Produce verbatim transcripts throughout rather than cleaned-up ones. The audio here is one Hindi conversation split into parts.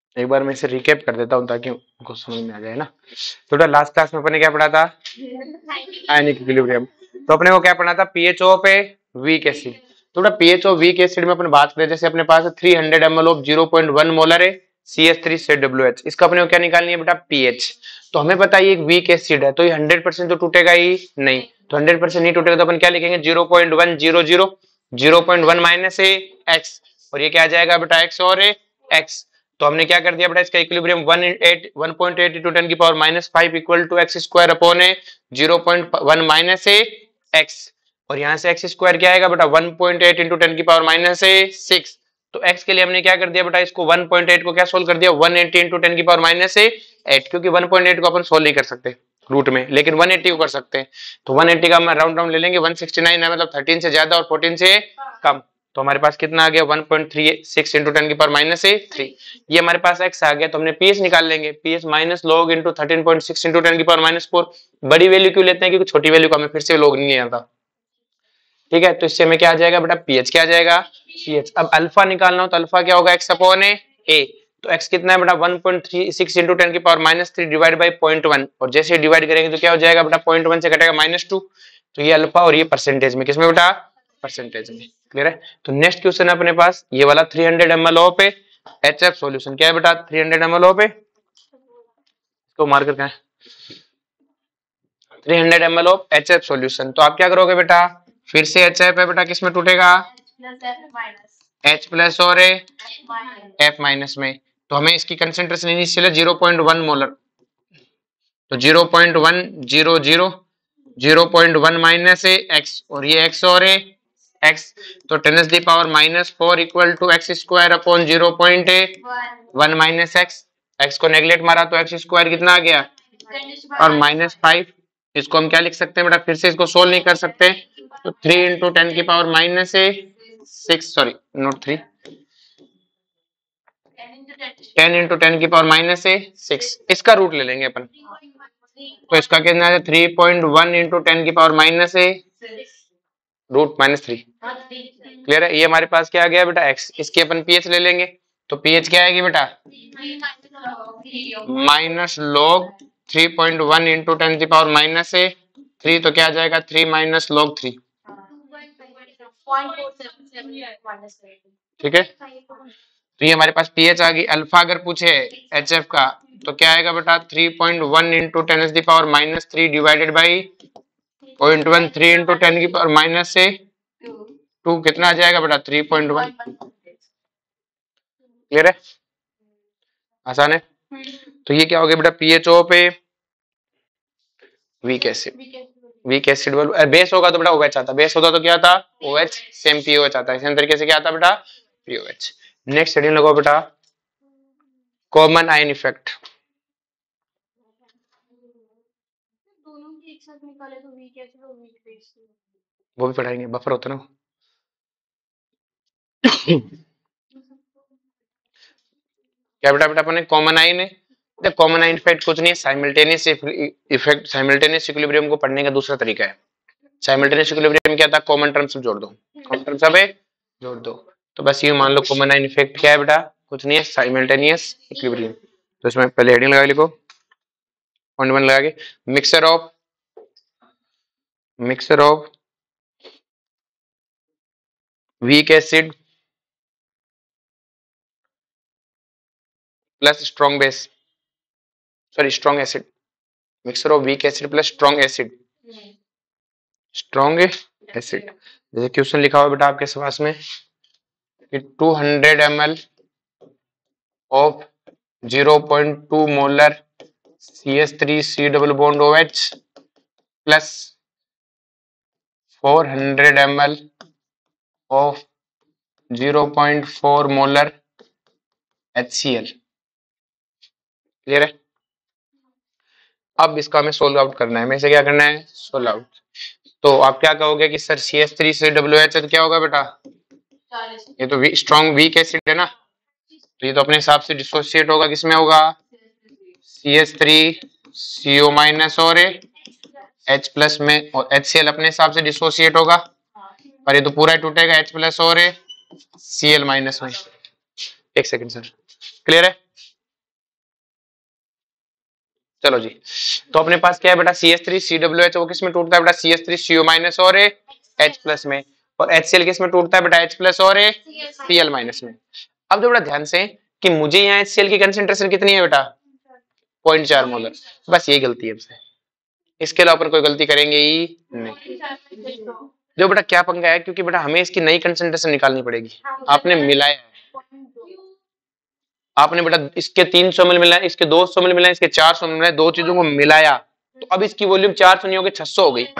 एक बार मैं इसे रिकेप कर देता हूँ ताकि उनको समझ में आ जाए ना। तो लास्ट क्लास में अपने क्या पढ़ा था, आयनिक इक्विलिब्रियम। तो अपने को क्या पढ़ा था, pH of a weak acid. तो पीएच ऑफ वीक एसिड में अपन बात करें, जैसे अपने पास three hundred M L of zero point one molar है C H three C W H, इसका अपने को क्या निकालनी है बेटा, पीएच। तो हमें पता है ये एक वीक एसिड है, तो ये हंड्रेड परसेंट तो टूटेगा ही नहीं, तो हंड्रेड परसेंट नहीं टूटेगा, तो अपन क्या लिखेंगे, zero point one zero zero zero point one minus ए एक्स, और ये क्या आ जाएगा बेटा, एक्स और ए एक्स। तो हमने क्या कर दिया बेटा, इसका equilibrium one point eight into ten की power minus five equal to x square upon A zero point one minus ए एक्स, और यहाँ से एक्स स्क्वायर क्या आएगा बेटा, one point eight into ten की पावर माइनस ए सिक्स। तो x के लिए हमने क्या कर दिया बेटा, इसको वन पॉइंट एट को क्या सोल्व कर दिया, वन एटी इंटू टेन की पावर माइनस ए एट, क्योंकि वन पॉइंट एट को अपन सोल्व नहीं कर सकते रूट में, लेकिन वन एटी को कर सकते हैं। तो वन एटी का हम राउंड डाउन ले लेंगे, वन सिक्सटी नाइन है, मतलब थर्टीन से ज्यादा और फोर्टीन से कम। तो हमारे पास कितना आ गया, one point three six into ten की पावर माइनस ए थ्री। ये हमारे पास x आ गया, तो हमने पीएच निकाल लेंगे, pH minus log into thirteen point six into ten की पावर माइनस फोर। बड़ी वैल्यू क्यों लेते हैं, क्योंकि छोटी वैल्यू को हमें फिर से लॉग नहीं आता। ठीक है, तो इससे हमें क्या आ जाएगा बेटा, पीएच क्या आ जाएगा, पीएच। अब अल्फा निकालना हो तो अल्फा क्या होगा, एक्स अपॉन ए ए। तो x कितना है बेटा, one point three six into ten की power minus three divide by point one, और जैसे डिवाइड करेंगे तो क्या हो जाएगा बेटा, पॉइंट वन से कटेगा माइनस टू। तो ये अल्फा और ये परसेंटेज में, किसमें बेटा, परसेंटेज में। क्लियर है। तो नेक्स्ट क्वेश्चन है अपने पास ये वाला, three hundred M L of H F solution. क्या है बेटा, three hundred M L of, तो मार्कर क्या है, three hundred M L of H F solution. तो आप क्या करोगे बेटा, फिर से एच एफ है बेटा, किसमें टूटेगा, H प्लस और F माइनस में। तो हमें इसकी कंसेंट्रेशन इनिशियल है जीरो पॉइंट वन मोलर, तो zero point one zero zero zero point one minus है x, और ये x और है x, तो ten to the power minus four equal to x square upon zero point one minus x. X को नेगलेक्ट मारा तो एक्स स्क्वायर कितना आ गया, और माइनस फाइव। इसको हम क्या लिख सकते हैं बेटा, फिर से इसको सोल्व नहीं कर सकते, तो थ्री इंटू टेन की पावर माइनस है six, sorry not three, ten into ten की पावर माइनस है सिक्स। इसका रूट ले लेंगे अपन, तो इसका कितना है, three point one into ten की पावर माइनस है रूट माइनस थ्री। क्लियर है। ये हमारे पास क्या आ गया बेटा, एक्स। इसकी अपन पीएच ले लेंगे, तो पीएच क्या आएगी बेटा, minus log three point one into ten की पावर माइनस है थ्री, तो क्या आ जाएगा, थ्री माइनस लॉग थ्री। ठीक है, तो ये हमारे पास पीएच आ गई। अल्फा अगर पूछे एचएफ का तो क्या आएगा बेटा, three point one into ten to the power minus three divided by point one, three into ten की पावर माइनस से टू, कितना आ जाएगा बेटा, थ्री पॉइंट वन। क्लियर है, आसान है। तो ये क्या हो गया बेटा, pH of a weak acid. Weak acid base होगा तो बेटा ओएच आता, बेस होता तो क्या था, ओएच, सेम पीओएच आता है। इसी तरीके से क्या आता बेटा, पीओएच। नेक्स्ट हेडिंग लगाओ बेटा, कॉमन आयन इफेक्ट। वो भी पढ़ाएंगे, बफर होता ना। क्या बेटा बेटा अपने कॉमन आयन है, कॉमन आयन इफेक्ट कुछ नहीं है, साइमल्टेनियस इफेक्ट, साइमल्टेनियस इक्विलिब्रियम को पढ़ने का दूसरा तरीका है। साइमल्टेनियस इक्विलिब्रियम क्या था, कॉमन टर्म सब जोड़ दो, कॉमन टर्म सब है जोड़ दो। तो बस ये मान लो कॉमन आयन इफेक्ट क्या है बेटा, कुछ नहीं है, साइमल्टेनियस इक्विलिब्रियम। तो इसमें पहले हेडिंग लगा लिखो, पॉइंट वन लगा के, mixture of mixture of weak acid plus strong base, sorry strong acid, mixture of weak acid plus strong acid, strong acid. जैसे क्वेश्चन लिखा हुआ बेटा आपके पास में कि two hundred M L of zero point two molar C H three C double bond O H plus four hundred M L of zero point four molar H C L. Clear है। अब इसका हमें सोल्व आउट करना है, हमें इसे क्या करना है, सोल्व आउट। तो आप क्या कहोगे कि sir C H three C W H क्या होगा बेटा, ये तो स्ट्रॉन्ग वीक एसिड है ना, तो ये तो अपने हिसाब से डिसोसिएट होगा, किसमें होगा, C H three C O minus और H प्लस में, और एच सी एल अपने हिसाब से डिसोसिएट होगा, पर ये तो पूरा टूटेगा H प्लस और सी एल माइनस में। एक सेकंड सर, क्लियर है। चलो जी, तो अपने पास क्या है बेटा C H three C W H, वो किस में टूटता है बेटा C H three C O minus और H प्लस में, और HCl किस में टूटता है बेटा H प्लस और Cl माइनस में। अब जो बेटा ध्यान से कि मुझे यहाँ HCl की कंसेंट्रेशन कितनी है बेटा पॉइंट चार मोलर, बस यही गलती है हमसे, इसके अलावा अपन कोई गलती करेंगे ही नहीं। जो बेटा क्या पंगा है, क्योंकि बेटा हमें इसकी नई कंसेंट्रेशन निकालनी पड़ेगी, आपने मिलाया है, आपने बेटा इसके तीन सौ मिल मिलाया, इसके दो सौ मिल मिलाया, इसके चार सौ मिल मिलाया, दो चीजों को मिलाया, तो अब इसकी वॉल्यूम चार सौ नहीं होगी छह सौ हो गई,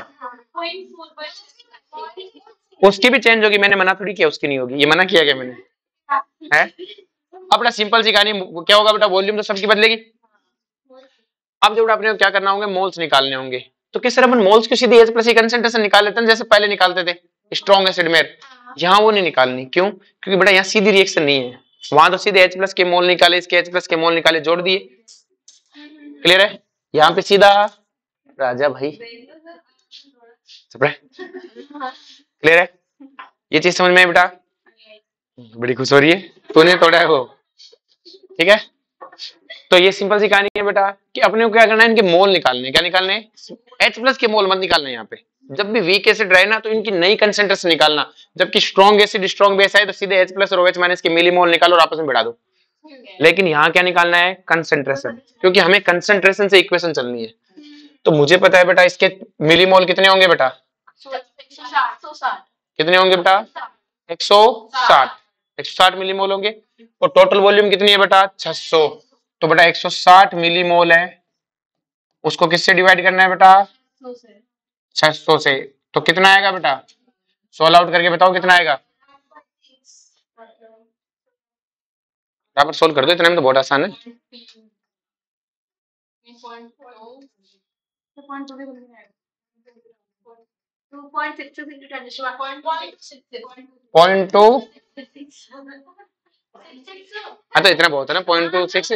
उसकी भी चेंज होगी, मैंने मना थोड़ी किया उसकी नहीं होगी, ये मना किया क्या मैंने है। अब बेटा सिंपल सी कहानी क्या होगा बेटा, वॉल्यूम तो सबकी बदलेगी। अब जो अपने को क्या करना होंगे, मोल्स निकालने होंगे, तो किस तरह अपन मोल्स की सीधी H प्लस की कंसेंट्रेशन निकाल लेते हैं जैसे पहले निकालते थे स्ट्रॉन्ग एसिड में, यहाँ वो नहीं निकालनी, क्यों, क्योंकि बेटा यहाँ सीधी रिएक्शन नहीं है, वहां तो सीधे H प्लस के मोल निकाले, इसके H प्लस के मोल निकाले, जोड़ दिए, क्लियर है। यहाँ पे सीधा राजा भाई क्लियर है, ये चीज समझ में बेटा, बड़ी खुश हो रही है, तूने तोड़ा है वो, ठीक है। तो ये सिंपल सी कहानी है बेटा कि अपने को क्या करना है, इनके मोल निकालने, क्या निकालने, H प्लस के मोल मत निकालना, यहाँ पे जब भी वीक एसिड रहे ना तो इनकी नई कंसेंट्रेशन निकालना, जबकि स्ट्रॉन्ग एसिड स्ट्रॉन्ग बेस आए तो सीधे H प्लस और OH माइनस के मिलीमोल निकालो और आपस में बढ़ा दो, लेकिन यहाँ क्या निकालना है, कंसेंट्रेशन, क्योंकि हमें कंसेंट्रेशन से इक्वेशन चलनी है। तो मुझे पता है बेटा इसके मिलीमोल कितने होंगे बेटा, कितने होंगे बेटा एक सौ साठ, एक सौ साठ मिलीमोल होंगे, और टोटल वॉल्यूम कितनी है बेटा छह सौ, तो बेटा एक सौ साठ मिलीमोल है, उसको किससे डिवाइड करना है बेटा छह सौ से, तो कितना आएगा बेटा, सोल्व आउट करके बताओ कितना आएगा, बराबर सोल्व कर दो, इतना में तो बहुत आसान है। पॉइंट टू, हाँ तो इतना बहुत है ना, पॉइंट टू सिक्स,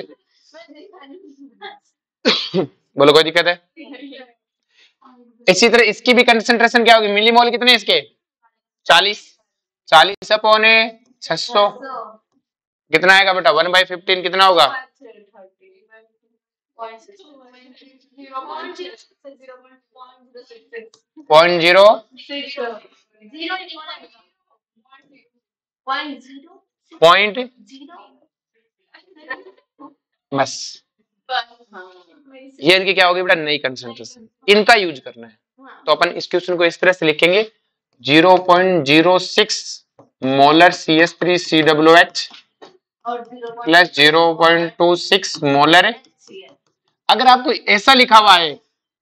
बोलो कोई दिक्कत है। इसी तरह इसकी भी कंसेंट्रेशन क्या होगी, मिलीमोल कितने इसके चालीस, चालीस अपॉन छह सौ कितना आएगा बेटा वन बाई फिफ्टीन, कितना होगा पॉइंट जीरो, पॉइंट, बस ये इनकी क्या होगी बेटा नई कंसेंट्रेशन, इनका यूज करना है। तो अपन इस क्वेश्चन को इस तरह से लिखेंगे, zero point zero six molar C H three C W H plus zero point two six molar है। अगर आपको ऐसा लिखा हुआ है,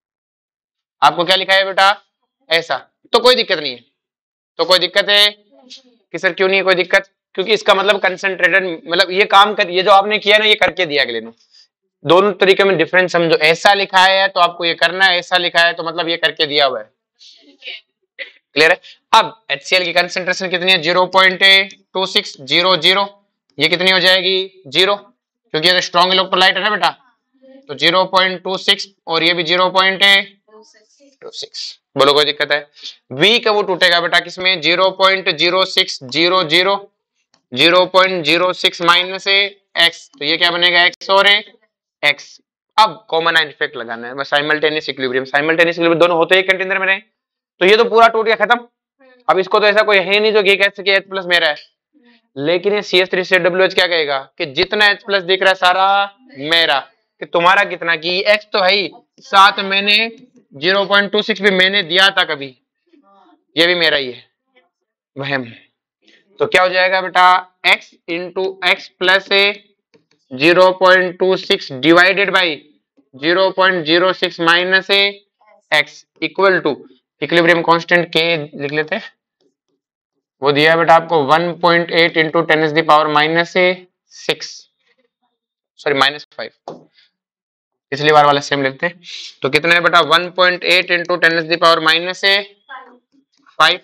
आपको क्या लिखा है बेटा ऐसा, तो कोई दिक्कत नहीं है, तो कोई दिक्कत है कि सर क्यों नहीं है कोई दिक्कत, क्योंकि इसका मतलब कंसंट्रेटेड, मतलब ये काम कर, ये जो आपने किया ना ये करके दिया अगले ने, दोनों तरीके में डिफरेंस समझो, ऐसा लिखा है तो आपको ये करना है, ऐसा लिखा है तो मतलब ये करके दिया हुआ है, क्लियर है। अब HCl की कंसंट्रेशन कितनी है zero point two six zero zero, ये कितनी हो जाएगी जीरो, क्योंकि ये स्ट्रॉन्ग इलेक्ट्रोलाइट है ना बेटा, तो जीरो पॉइंट टू सिक्स और ये भी जीरो पॉइंट टू सिक्स, बोलो कोई दिक्कत है। V का वो टूटेगा बेटा किसमें, zero point zero six zero zero, zero point zero six minus x, तो ये क्या बनेगा x और x। अब कॉमन इफेक्ट लगाना है, बस साइमल्टेनियस इक्विलिब्रियम, साइमल्टेनियस इक्विलिब्रियम दोनों होते ही कंटेनर में रहे, तो ये तो पूरा टूट गया खत्म। अब इसको तो ऐसा कोई है नहीं जो कह सके H प्लस मेरा है, लेकिन ये C H three C W H क्या कहेगा कि जितना H प्लस दिख रहा है सारा मेरा, कि तुम्हारा कितना, कि x तो है ही, साथ मैंने जीरो पॉइंट टू सिक्स भी मैंने दिया था कभी, ये भी मेरा ही है वहम। तो क्या हो जाएगा बेटा x into x plus zero point two six divided by zero point zero six minus x equal to equilibrium constant k लिख लेते हैं, वो दिया है बेटा आपको one point eight into ten is the power minus six, sorry minus five, पिछली बार वाला सेम लेते हैं, तो कितना है बेटा one point eight into ten is the power minus five.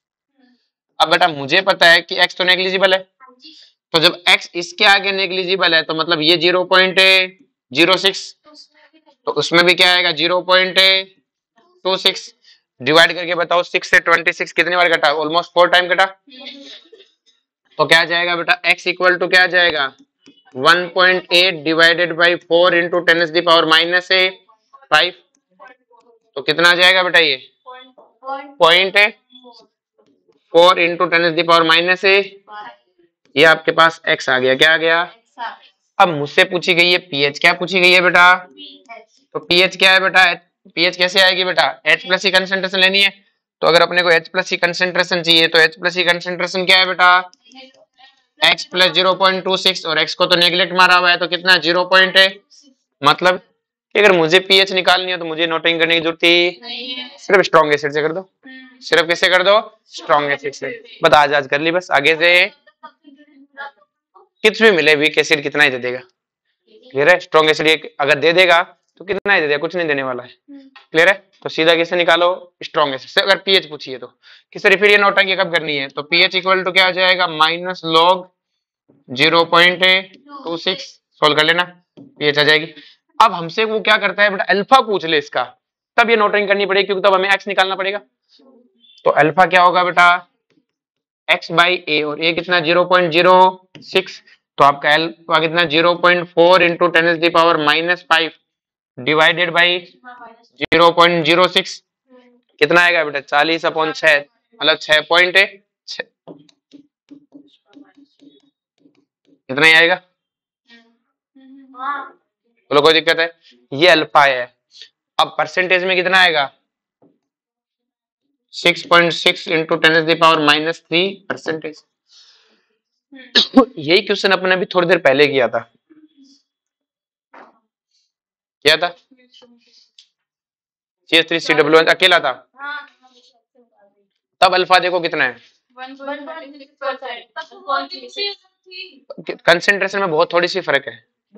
अब बेटा मुझे पता है कि x तो नेग्लिजिबल है, तो जब x इसके आगे नेग्लिजिबल है तो मतलब ये जीरो पॉइंट जीरो सिक्स, तो उसमें भी क्या आएगा zero point two six, divide करके बताओ सिक्स से ट्वेंटी सिक्स कितनी बार कटा, ऑलमोस्ट फोर टाइम कटा, तो क्या आ जाएगा बेटा x इक्वल टू क्या आ जाएगा one point eight divided by four into ten to the power minus A five, तो कितना आ जाएगा बेटा ये पॉइंट है four into ten to the power minus ए, ये आपके पास x आ गया। क्या आ गया? अब मुझसे पूछी गई है पीएच, क्या पूछी गई है बेटा? तो पीएच क्या है बेटा? पीएच कैसे आएगी बेटा? H प्लस की कंसेंट्रेशन लेनी है, तो अगर अपने को H प्लस की कंसेंट्रेशन चाहिए तो H प्लस की कंसेंट्रेशन क्या है बेटा? x plus zero point two six, और x को तो नेग्लेक्ट मारा हुआ है तो कितना जीरो पॉइंट है। मतलब कि अगर मुझे पीएच निकालनी है तो मुझे नोटिंग करने की जरूरत ही, सिर्फ स्ट्रॉन्ग एसिड से कर दो। सिर्फ किससे कर दो? स्ट्रॉन्ग एसिड से। बस आज आज कर ली, बस आगे से कितना भी मिले वीक एसिड कितना ही दे देगा। क्लियर है? स्ट्रॉन्ग एसिड अगर दे देगा तो कितना ही दे देगा, कुछ नहीं देने वाला है। क्लियर है? तो सीधा किससे निकालो? स्ट्रॉन्ग एसिड से। अगर पीएच पूछिए तो किस तरह, फिर ये नोटंकी कब करनी है? तो पीएच इक्वल टू क्या आ जाएगा? Minus log zero point two six, solve कर लेना, पीएच आ जाएगी। अब हमसे वो क्या करता है बेटा? अल्फा पूछ ले इसका, तब ये नोटंकी करनी पड़ेगी, क्योंकि तब हमें एक्स निकालना पड़ेगा। तो अल्फा क्या होगा बेटा? एक्स बाई ए, और ए कितना? जीरो पॉइंट जीरो सिक्स, तो आपका अल्फा कितना? Zero point four into ten to the power minus five divided by zero point zero six, कितना आएगा बेटा? चालीस अपॉन छह, मतलब छह पॉइंट है, कितना ही आएगा? बोलो कोई दिक्कत है? ये अल्फा है। अब परसेंटेज में कितना आएगा? Six point six into ten to the power minus three percentage. यही क्वेश्चन अपने अभी थोड़ी देर पहले किया था। क्या था? C H three C W one अकेला था, तब अल्फा देखो कितना है, कंसेंट्रेशन में बहुत थोड़ी सी फर्क है,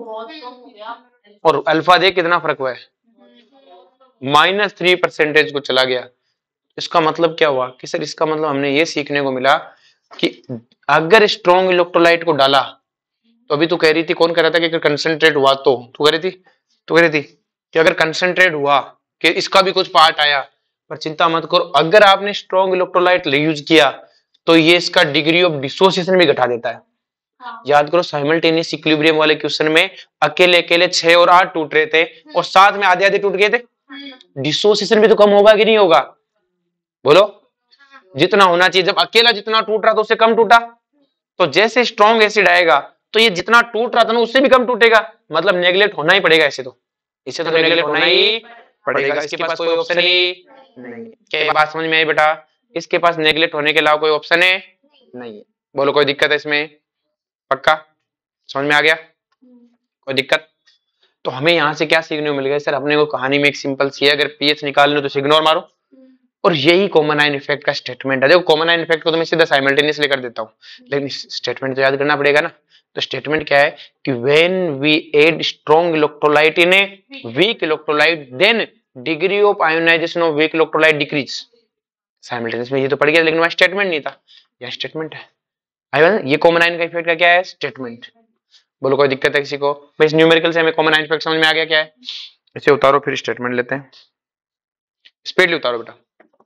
और अल्फा देख कितना फर्क हुआ है, माइनस थ्री परसेंटेज को चला गया। इसका मतलब क्या हुआ कि सर, इसका मतलब हमने ये सीखने को मिला कि अगर स्ट्रॉन्ग इलेक्ट्रोलाइट को डाला, तो अभी तू कह रही थी, कौन कह रहा था कि अगर कंसंट्रेट हुआ, तो तू कह रही थी तू कह रही थी कि अगर कंसंट्रेट हुआ कि इसका भी कुछ पार्ट आया, पर चिंता मत करो, अगर आपने स्ट्रॉन्ग इलेक्ट्रोलाइट यूज किया तो ये इसका डिग्री ऑफ डिसोसिएशन भी घटा देता है। हाँ। याद करो, साइमल्टेनियस इक्विलिब्रियम वाले क्वेश्चन में अकेले अकेले छह और आठ टूट रहे थे, और साथ में आधे आधे टूट गए थे। डिसोसिएशन भी तो कम होगा कि नहीं होगा? बोलो, जितना होना चाहिए, जब अकेला जितना टूट रहा था उससे कम टूटा, तो जैसे स्ट्रॉन्ग एसिड आएगा तो ये जितना टूट रहा था ना उससे भी कम टूटेगा, मतलब नेगलेक्ट होना ही पड़ेगा ऐसे, तो इसे तो नेगलेक्ट होना ही पड़ेगा, इसके पास कोई ऑप्शन ही नहीं। क्या बात समझ में आई बेटा? इसके पास नेगलेक्ट होने के अलावा कोई ऑप्शन है नहीं है। बोलो कोई दिक्कत है इसमें? पक्का समझ में आ गया? कोई दिक्कत? तो हमें यहाँ से क्या सीखने को मिल गया सर? अपने को कहानी में एक सिंपल सी है, अगर पीएच निकालने तो इग्नोर मारो, और यही कॉमन आयन इफेक्ट का स्टेटमेंट है। देखो, कॉमन आयन इफेक्ट को तो मैं सीधा साइमल्टेनियसली कर देता हूँ, लेकिन स्टेटमेंट तो याद करना पड़ेगा ना। तो स्टेटमेंट क्या है कि when we add strong electrolyte in a weak electrolyte, then degree of ionization of weak electrolyte decrease. Simultaneous में ये तो पड़ गया, लेकिन वहां स्टेटमेंट नहीं था, यह स्टेटमेंट है। ये कॉमन आयन का इफेक्ट का क्या है? स्टेटमेंट। बोलो कोई दिक्कत है किसी को? भाई इस न्यूमेरिकल से हमें कॉमन आयन इफेक्ट समझ में आ गया क्या है? इसे उतारो, फिर स्टेटमेंट लेते हैं। स्पीडली उतारो बेटा।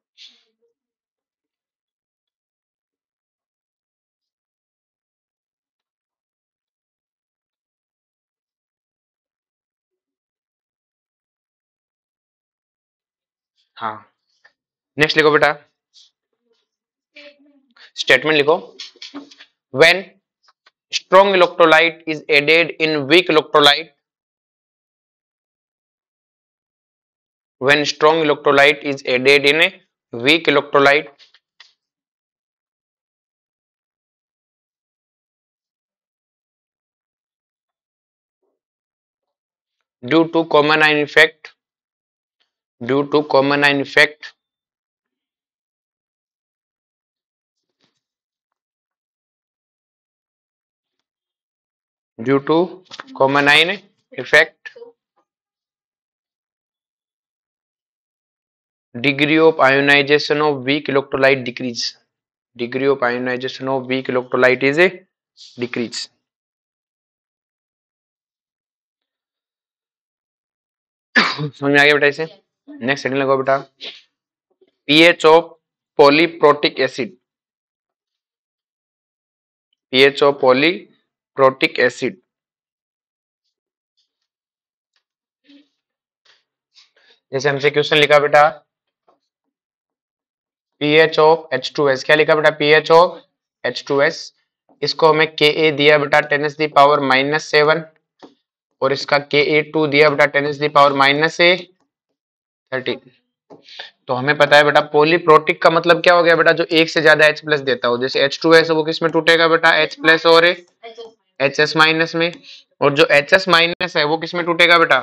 हाँ, नेक्स्ट लिखो बेटा, स्टेटमेंट लिखो। When strong electrolyte is added in weak electrolyte, when strong electrolyte is added in a weak electrolyte, due to common ion effect, due to common ion effect, due to common ion effect, degree of ionization of weak electrolyte decrease, degree of ionization of weak electrolyte is a decrease. समझ में आ गया बेटा? इसे नेक्स्ट सेकंड लगाओ बेटा, pH of polyprotic acid, pH of polyprotic acid जैसे हमसे क्वेश्चन लिखा बेटा pH of H two S, क्या लिखा बेटा pH of H two S, इसको हमें के ए दिया बेटा ten as the power minus seven और इसका के ए टू दिया बेटा ten as the power minus ए थर्टीन। तो हमें पता है बेटा पॉलीप्रोटिक का मतलब क्या हो गया बेटा, जो एक से ज्यादा H प्लस देता हो, जैसे एच टू एस वो किस में टूटेगा बेटा H प्लस और एच एस माइनस में, और जो एच एस माइनस है वो किस में टूटेगा बेटा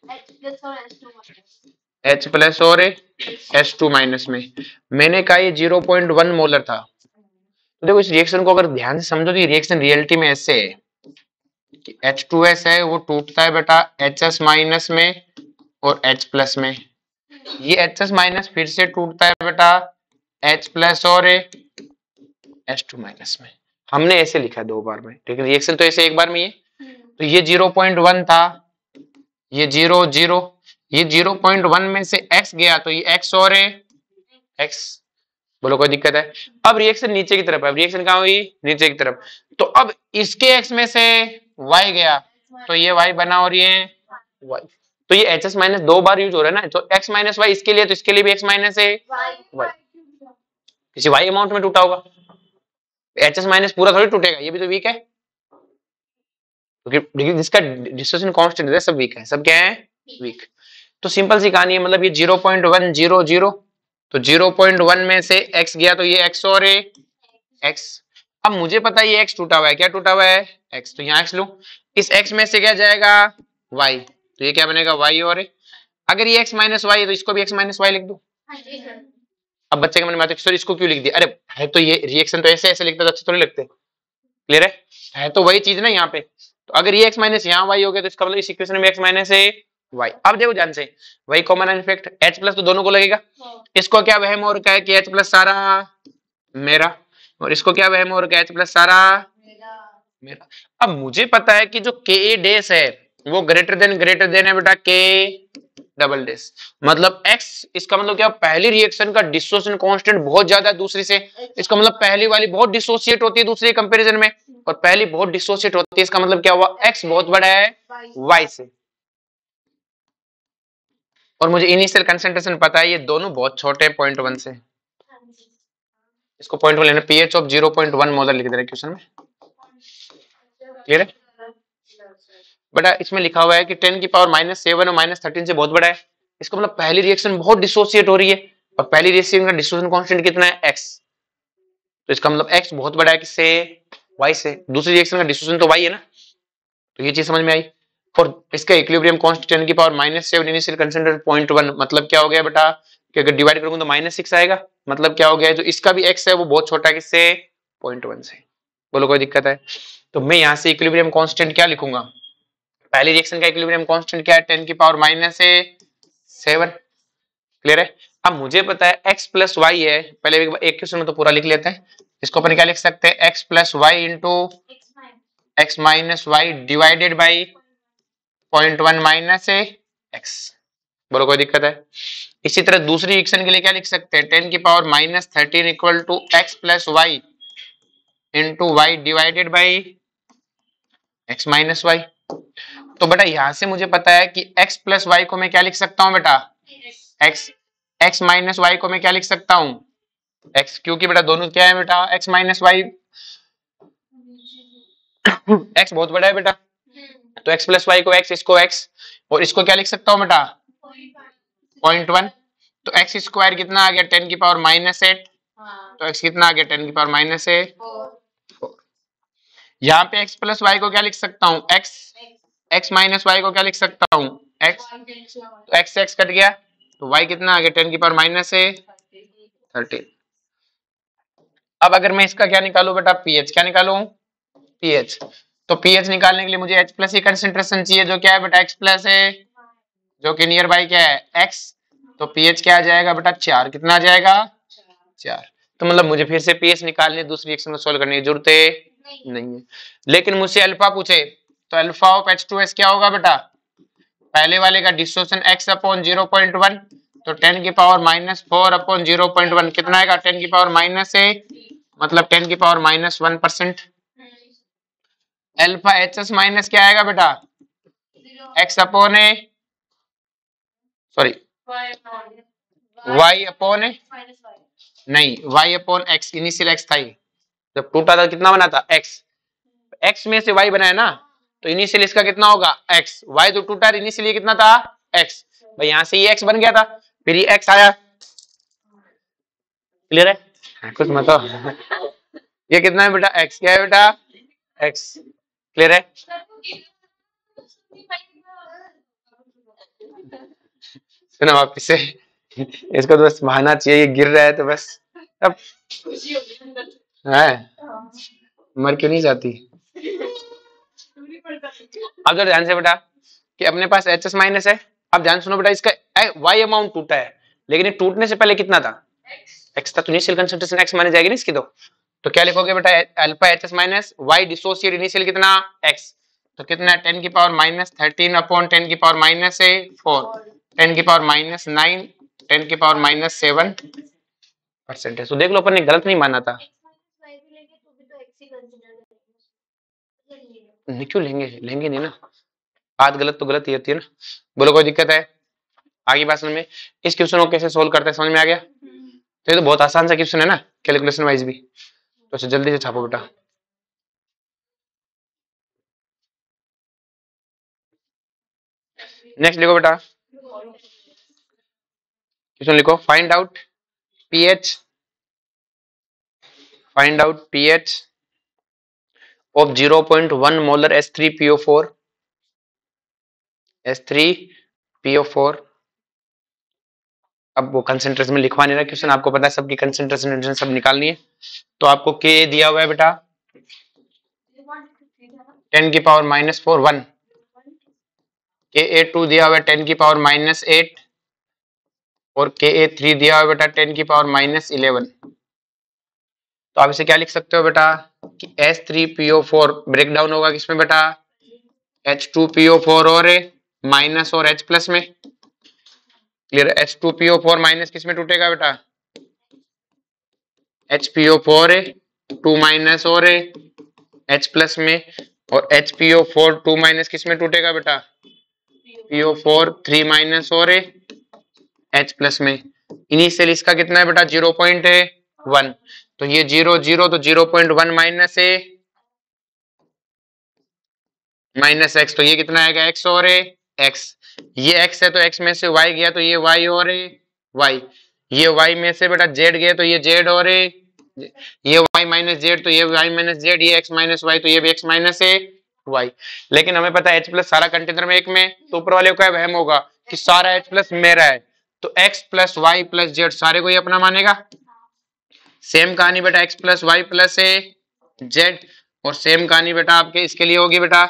H प्लस और एच टू माइनस में। मैंने कहा ये ज़ीरो पॉइंट वन मोलर था, तो देखो इस रिएक्शन को अगर ध्यान से समझो तो ये रिएक्शन रियलिटी में ऐसे है कि एच टू एस है वो टूटता है बेटा एच एस माइनस में और H प्लस में, ये एच एस माइनस फिर से टूटता है बेटा H प्लस और एच टू माइनस में। हमने ऐसे लिखा दो बार में, लेकिन रिएक्शन तो ऐसे एक बार में ही है। तो ये ज़ीरो पॉइंट वन था, ये जीरो जीरो, ये ज़ीरो पॉइंट वन में से x गया तो ये x और x, बोलो कोई दिक्कत है। अब रिएक्शन नीचे की तरफ है, रिएक्शन कहां हुई नीचे की तरफ, तो अब इसके x में से y गया तो ये y बना और ये y, तो ये एच एस माइनस दो बार यूज हो रहा है ना, तो x माइनस वाई इसके लिए, तो इसके लिए भी x माइनस है y, किसी y अमाउंट में टूटा होगा, एच एस माइनस पूरा थोड़ी टूटेगा, ये भी तो वीक है, क्योंकि जिसका डिस्टोर्शन कांस्टेंट है सब वीक है, सब क्या है वीक। तो सिंपल सी कहानी है, मतलब ये zero point one zero zero, तो ज़ीरो पॉइंट वन में से x गया तो ये x और x, अब मुझे पता है ये x टूटा हुआ है, क्या टूटा हुआ है x, तो यहाँ x लूं, इस x में से क्या जाएगा y, तो ये क्या बनेगा y और अगर ये x माइनस वाई है तो इसको भी x माइनस वाई लिख दूं। अब बच्चे के मन में आता है सर इसको क्यों लिख दिया, अरे है तो ये रिएक्शन तो ऐसे ऐसे लिखते तो अच्छे थोड़ी लगते, क्लियर है, है तो वही चीज ना यहाँ पे, तो अगर ये x माइनस यहाँ y हो गया तो इसका मतलब इस इक्वेशन में x माइनस है y। अब देखो ध्यान से वही कॉमन इफेक्ट h प्लस तो दोनों को लगेगा, इसको क्या वहम और क्या है कि h प्लस सारा मेरा, और इसको क्या वहम और क्या h प्लस सारा मेरा। अब मुझे पता है कि जो के ए डैश है वो ग्रेटर देन ग्रेटर देन है बेटा के डबल डैश, मतलब x, इसका मतलब क्या पहली रिएक्शन का डिसोसिएशन कांस्टेंट बहुत ज्यादा है दूसरी से, इसका मतलब पहली वाली बहुत डिसोसिएट होती है दूसरी कंपैरिजन में, और पहली बहुत डिसोसिएट होती है, इसका मतलब क्या हुआ x बहुत बड़ा है y से, और मुझे इनिशियल कंसंट्रेशन पता है ये दोनों बहुत छोटे हैं पॉइंट वन से, इसको पॉइंट वन लेना, pH of zero point one molar लिख दे रहे क्वेश्चन में, क्लियर है बेटा। इसमें लिखा हुआ है कि टेन की पावर माइनस सेवन और माइनस थर्टीन से बहुत बड़ा है, इसका मतलब पहली रिएक्शन बहुत डिसोसिएट हो रही है, और पहली रिएक्शन का डिसोसिएशन कांस्टेंट कितना है x, तो इसका मतलब x बहुत बड़ा है किससे y से, दूसरी रिएक्शन का डिसोसिएशन तो y है ना, तो ये चीज समझ में आई। और इसका इक्विलिब्रियम कांस्टेंट टेन की power minus seven initial concentration point one, मतलब क्या हो गया बेटा कि अगर डिवाइड करूंगा तो माइनस सिक्स आएगा, मतलब क्या हो गया जो इसका भी x है वो बहुत छोटा है किससे पॉइंट वन से, बोलो कोई दिक्कत है। तो मैं यहाँ से इक्विलिब्रियम कांस्टेंट क्या लिखूंगा, पहली रिएक्शन का इक्विलिब्रियम कांस्टेंट क्या है टेन की पावर माइनस सेवन, क्लियर है। अब मुझे पता है x प्लस वाई है, पहले एक, एक क्वेश्चन में तो पूरा लिख लेते हैं, इसको अपन क्या लिख सकते हैं x plus y into x minus y divided by point one minus x, बोलो कोई दिक्कत है। इसी तरह दूसरी रिएक्शन के लिए क्या लिख सकते हैं टेन की power minus thirteen equal to x plus y into y divided by x minus y. तो बेटा यहां से मुझे पता है कि x प्लस वाई को मैं क्या लिख सकता हूं बेटा x, x माइनस वाई को मैं क्या लिख सकता हूं x, क्योंकि बेटा दोनों क्या है बेटा x माइनस वाई, x बहुत बड़ा है बेटा, तो x प्लस वाई को x, इसको x, और इसको क्या लिख सकता हूं बेटा पॉइंट वन, तो x स्क्वायर कितना आ गया टेन की पावर माइनस एट, तो x कितना आ गया टेन की पावर माइनस एट, यहाँ पे x प्लस वाई को क्या लिख सकता हूँ x, x माइनस वाई को क्या लिख सकता हूँ x, तो x से x कट गया तो y कितना आ गया टेन की पावर माइनस से थर्टीन। अब अगर मैं इसका क्या निकालू बेटा pH, क्या निकालू pH, तो pH निकालने के लिए मुझे H प्लस की कंसेंट्रेशन चाहिए जो क्या है बेटा x प्लस है, जो कि नियर बाई क्या है x, तो pH क्या आ जाएगा बेटा चार, कितना आ जाएगा चार, तो मतलब मुझे फिर से pH निकालने दूसरी रिएक्शन को सोल्व करने की जरूरत है नहीं है। लेकिन मुझसे अल्फा पूछे तो alpha of H two S क्या होगा बेटा, पहले वाले का distortion x upon zero point one, तो टेन की power minus four upon zero point one कितना आएगा टेन की पावर माइनस है, मतलब टेन की power minus one percent. Alpha H S minus क्या आएगा बेटा x upon a, sorry y upon नहीं y upon x, initial x था ये, जब टूटा था कितना बना था x, x में से y बनाया ना, तो इनिशियल इसका कितना होगा x, y तो टूटा इनिशियल कितना था x, भाई यहां से ये x बन गया था, फिर ये x आया, क्लियर है? कुछ मतलब ये कितना है बेटा x, क्या है बेटा x, क्लियर है? सुना वापिस से, इसको तो बस बहाना चाहिए, ये गिर रहा है तो बस अब है, मर क्यों नहीं जाती। अब जरा ध्यान से बेटा कि अपने पास एच एस माइनस है, अब ध्यान सुनो बेटा, इसका y अमाउंट टूटा है, लेकिन ये टूटने से पहले कितना था x था, तो इनिशियल कंसंट्रेशन x माने जाएगी ना इसकी, तो तो क्या लिखोगे बेटा alpha H S minus y dissociate initial कितना x, तो कितना टेन की power minus thirteen upon ten की power minus a four, ten की पावर माइनस नाइन, टेन की पावर माइनस सेवन परसेंटेज। तो देख लो अपन ने गलत नहीं माना था, नहीं क्यों लेंगे, लेंगे नहीं ना, बात गलत तो गलत ही होती है ना। बोलो कोई दिक्कत है आगे बात समझ में? इस क्वेश्चन को कैसे सोल्व करते हैं समझ में आ गया? तो ये तो बहुत आसान सा क्वेश्चन है ना कैलकुलेशन वाइज भी, तो इसे जल्दी से छापो बेटा। नेक्स्ट लिखो बेटा, क्वेश्चन लिखो, find out pH, find out pH of zero point one molar H three P O four, H three P O four. अब वो कंसेंट्रेशन में लिखवा नहीं रहा क्वेश्चन, आपको पता है सबकी कंसेंट्रेशन सब निकालनी है, तो आपको के दिया हुआ है बेटा टेन की पावर माइनस फोर वन, के ए टू दिया हुआ है टेन की पावर माइनस एट, और के ए थ्री दिया हुआ है बेटा टेन की पावर माइनस इलेवन। तो आप इसे क्या लिख सकते हो बेटा कि H three P O four break down होगा किसमें बेटा, H two P O four और माइनस और H प्लस में, clear? H two P O four minus किसमें टूटेगा बेटा, H P O four two minus और H प्लस में, और H P O four two minus किसमें टूटेगा बेटा, P O four three minus और H प्लस में। इनिशियल इसका कितना है बेटा ज़ीरो पॉइंट वन, तो ये जीरो जीरो तो zero point one minus a minus x, तो ये कितना आएगा x और x, ये x है तो x में से y गया तो ये y और y, ये y में से बेटा z गया तो ये z और ये y माइनस z तो ये y माइनस z, ये x माइनस y तो ये भी x माइनस y। लेकिन हमें पता है h प्लस सारा कंटेनर में एक में, तो ऊपर वाले को क्या वहम होगा कि सारा h प्लस मेरा है, तो x plus y plus z सारे को ही अपना मानेगा। सेम कहानी बेटा x plus y plus z, और सेम कहानी बेटा आपके इसके लिए होगी बेटा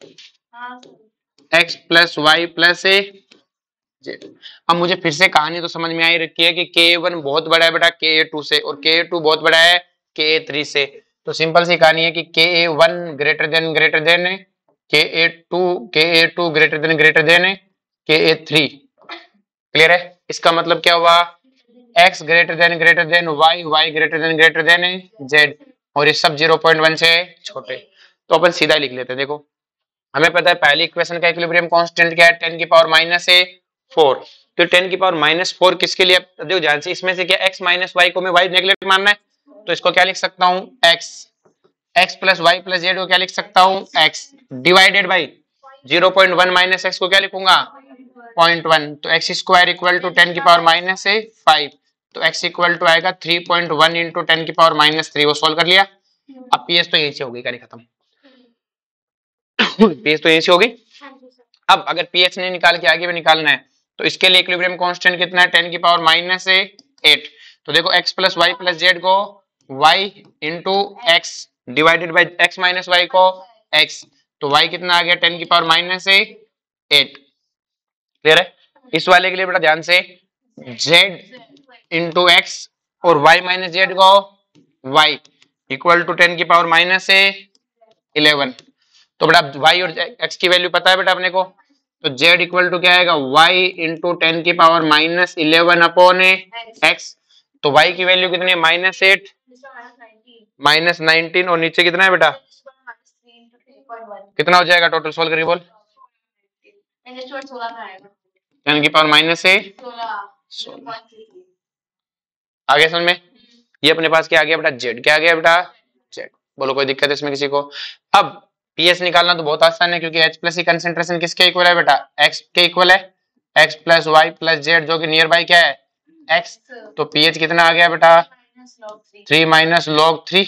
x plus y plus z. अब मुझे फिर से कहानी तो समझ में आई रखी है कि के वन बहुत बड़ा है बेटा के ए टू से, और के ए टू बहुत बड़ा है के ए थ्री से, तो सिंपल सी कहानी है कि K a one greater than greater than K A two, K A two greater than greater than K a three, clear है? इसका मतलब क्या हुआ, x greater than greater than y, y greater than greater than z, और ये सब ज़ीरो पॉइंट वन से छोटे। तो अपन सीधा लिख लेते हैं, देखो हमें पता है पहली इक्वेशन का इक्विलिब्रियम कांस्टेंट क्या है, टेन की पावर माइनस ए फोर, तो टेन की पावर माइनस फोर किसके लिए, देखो ध्यान से, इसमें से क्या x माइनस वाई को मैं y नेगलेक्ट मानना है, तो इसको क्या लिख सकता हूँ x, x plus y plus z को क्या लिख सकता हूँ x, divided by zero point one minus x को क्या लिखूंगा पॉइंट वन, तो x square equal to ten की पावर माइनस ए फाइव, तो x इक्वल टू आएगा three point one into ten की पावर माइनस थ्री, वो सोल्व कर लिया। अब पीएस तो यहीं से होगी, कहानी खत्म। पीएच तो यहीं से होगी। अब अगर पीएच नहीं निकाल के आगे भी निकालना है, तो इसके लिए इक्विलिब्रियम कांस्टेंट कितना है, टेन की पावर माइनस एट, तो देखो x plus y plus z को y into x divided by x minus y को x, तो y कितना आ गया टेन की पावर माइनस एट, क्लियर है? इस वाले के लिए बेटा ध्यान से z इंटू एक्स और y माइनस जेड को y इक्वल टू टेन की पावर माइनस इलेवन, तो बेटा y और x की वैल्यू पता है बेटा अपने को, तो z इक्वल टू क्या आएगा y इंटू टेन की power minus eleven upon x, तो y की वैल्यू कितनी है माइनस एट माइनस नाइनटीन, और नीचे कितना है बेटा कितना हो जाएगा टोटल, सोल्व करिए बोल टेन की पावर माइनस है आगे समझ में। ये अपने पास क्या आ गया बेटा जेड, क्या आ गया बेटा जेड। बोलो कोई दिक्कत है इसमें किसी को। अब पीएच निकालना तो बहुत आसान है क्योंकि H प्लस की कंसेंट्रेशन किसके इक्वल है बेटा x के इक्वल है, x plus y plus z जो कि नियर बाई क्या है x। तो पीएच कितना आ गया बेटा थ्री माइनस लॉग थ्री।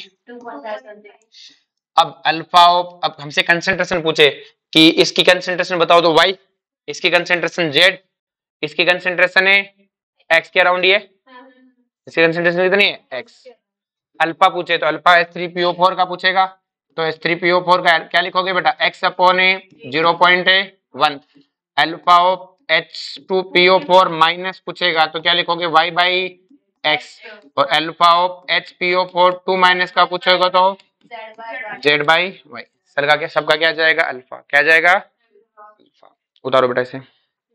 अब अल्फा ऑफ, अब हमसे कंसेंट्रेशन पूछे कि इसकी कंसेंट्रेशन बताओ तो y, इसकी कंसेंट्रेशन z, इसकी कंसेंट्रेशन है x के अराउंड ही है, इसकी कंसेंट्रेशन कितनी है x। अल्फा पूछे तो alpha H three P O four का पूछेगा तो H three P O four का क्या लिखोगे बेटा x upon A zero point one. Alpha of H two P O four minus पूछेगा तो क्या लिखोगे y बाई x। और alpha of H P O four two minus का पूछेगा तो z बाई y। सर का क्या सबका क्या जाएगा अल्फा, क्या जाएगा अल्फा। उतारो बेटा इसे,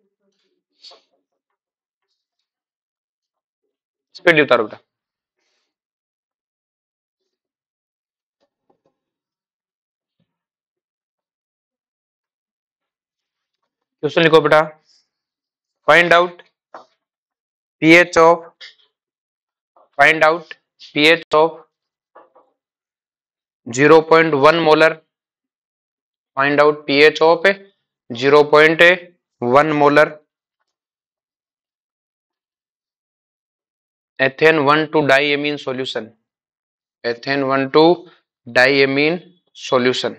स्पीड उतारो बेटा। क्वेश्चन लिखो बेटा, find out pH of find out pH of zero point one molar, find out pH of zero point one molar ethane one two diamine solution, ethane one two diamine solution।